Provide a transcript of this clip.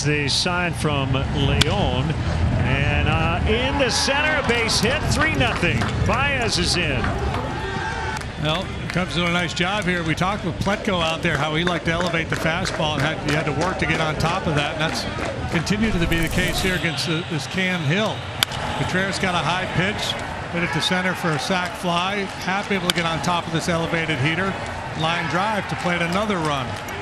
The sign from Leon, and into center, a base hit, 3-0. Baez is in. Well, Cubs doing a nice job here. We talked with Pletko out there how he liked to elevate the fastball, and you had to work to get on top of that, and that's continued to be the case here against this Cam Hill. Contreras got a high pitch, hit it to center for a sac fly. Happ able to get on top of this elevated heater. Line drive to play another run.